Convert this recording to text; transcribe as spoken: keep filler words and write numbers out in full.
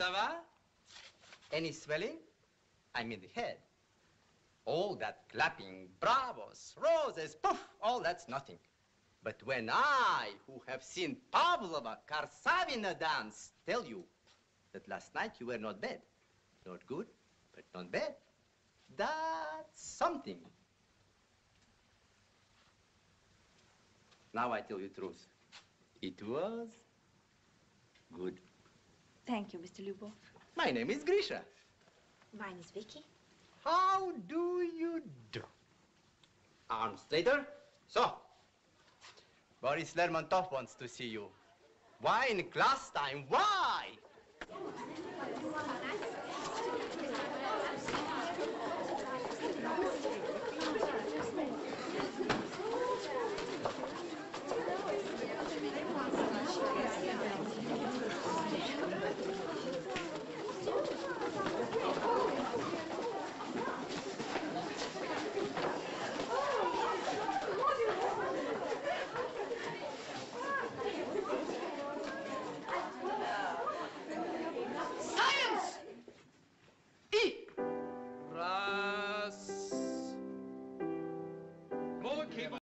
ça va? Any swelling? I mean the head. All that clapping, bravos, roses, poof, all that's nothing. But when I, who have seen Pavlova, Karsavina dance, tell you that last night you were not bad. Not good, but not bad. That's something. Now I tell you the truth. It was good. Thank you, Mister Lubov. My name is Grisha. Mine is Vicky. How do you do? Arm straighter. So, Boris Lermontov wants to see you. Why in class time? Why?